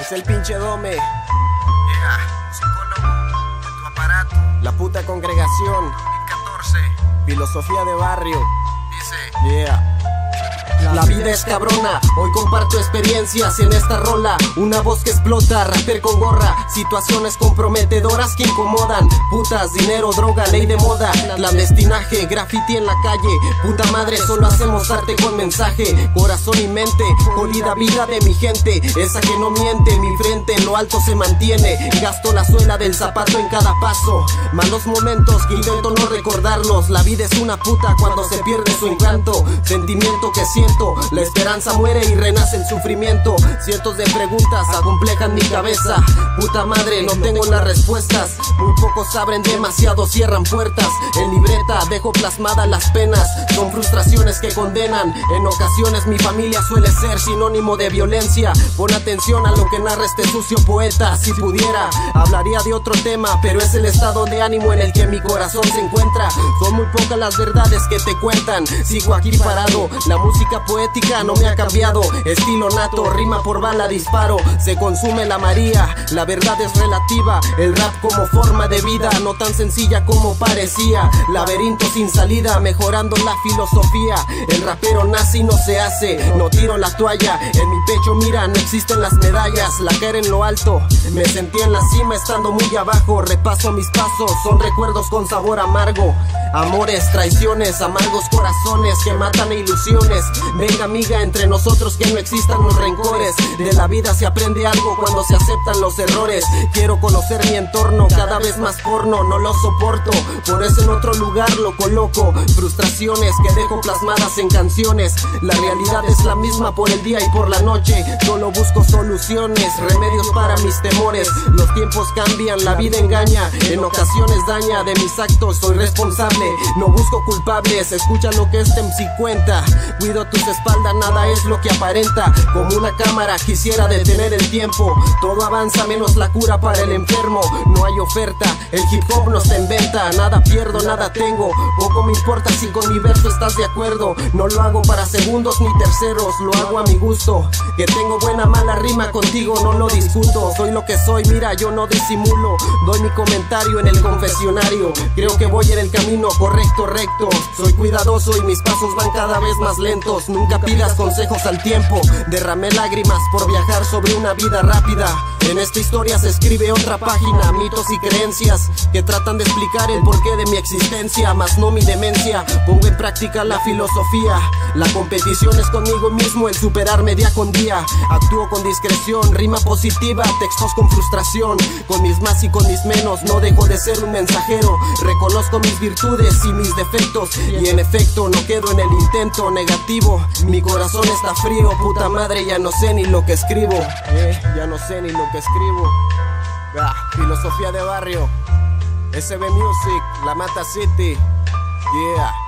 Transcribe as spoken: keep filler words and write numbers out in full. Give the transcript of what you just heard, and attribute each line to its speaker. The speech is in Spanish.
Speaker 1: Es el pinche Dome.
Speaker 2: Yeah, psicólogo de tu aparato.
Speaker 1: La puta congregación.
Speaker 2: dos mil catorce.
Speaker 1: Filosofía de barrio.
Speaker 2: Dice.
Speaker 1: Yeah. La vida es cabrona, hoy comparto experiencias en esta rola. Una voz que explota, rapper con gorra. Situaciones comprometedoras que incomodan. Putas, dinero, droga, ley de moda. Clandestinaje, graffiti en la calle. Puta madre, solo hacemos arte con mensaje. Corazón y mente, jodida vida de mi gente. Esa que no miente, mi frente en lo alto se mantiene. Gasto la suela del zapato en cada paso. Malos momentos que intento no recordarlos. La vida es una puta cuando se pierde su encanto. Sentimiento que siento, la esperanza muere y renace el sufrimiento. Cientos de preguntas acomplejan mi cabeza. Puta madre, no tengo las respuestas. Muy pocos abren, demasiado cierran puertas. En libreta dejo plasmadas las penas. Son frustraciones que condenan. En ocasiones mi familia suele ser sinónimo de violencia. Pon atención a lo que narra este sucio poeta. Si pudiera, hablaría de otro tema, pero es el estado de ánimo en el que mi corazón se encuentra. Son muy pocas las verdades que te cuentan. Sigo aquí parado, la música poética no me ha cambiado. Estilo nato, rima por bala, disparo. Se consume la María, la verdad es relativa. El rap como forma de vida, no tan sencilla como parecía. Laberinto sin salida, mejorando la filosofía. El rapero nace y no se hace, no tiro la toalla. En mi pecho mira, no existen las medallas. La cara en lo alto, me sentí en la cima estando muy abajo. Repaso mis pasos, son recuerdos con sabor amargo. Amores, traiciones, amargos corazones que matan ilusiones. Venga amiga, entre nosotros que no existan los rencores. De la vida se aprende algo cuando se aceptan los errores. Quiero conocer mi entorno, cada vez más porno, no lo soporto. Por eso en otro lugar lo coloco. Frustraciones que dejo plasmadas en canciones. La realidad es la misma por el día y por la noche. Solo busco soluciones, remedios para mis temores. Los tiempos cambian, la vida engaña. En ocasiones daña, de mis actos soy responsable. No busco culpables, escucha lo que este M C cuenta. Cuido tus espaldas, nada es lo que aparenta. Como una cámara quisiera detener el tiempo. Todo avanza menos la cura para el enfermo. No hay oferta, el hip hop no está en venta. Nada pierdo, nada tengo. Poco me importa si con mi verso estás de acuerdo. No lo hago para segundos ni terceros, lo hago a mi gusto. Que tengo buena mala rima contigo, no lo discuto. Soy lo que soy, mira, yo no disimulo. Doy mi comentario en el confesionario. Creo que voy en el camino correcto, recto. Soy cuidadoso y mis pasos van cada vez más lentos. Nunca pidas consejos al tiempo. Derramé lágrimas por viajar sobre una vida rápida. En esta historia se escribe otra página. Mitos y creencias que tratan de explicar el porqué de mi existencia, más no mi demencia. Pongo en práctica la filosofía. La competición es conmigo mismo, el superarme día con día. Actúo con discreción, rima positiva, textos con frustración. Con mis más y con mis menos, no dejo de ser un mensajero. Reconozco mis virtudes y mis defectos, y en efecto no quedo en el intento negativo. Mi corazón está frío, puta madre, ya no sé ni lo que escribo. Eh, ya no sé ni lo que escribo. Ah, filosofía de barrio. S B Music, La Mata City. Yeah.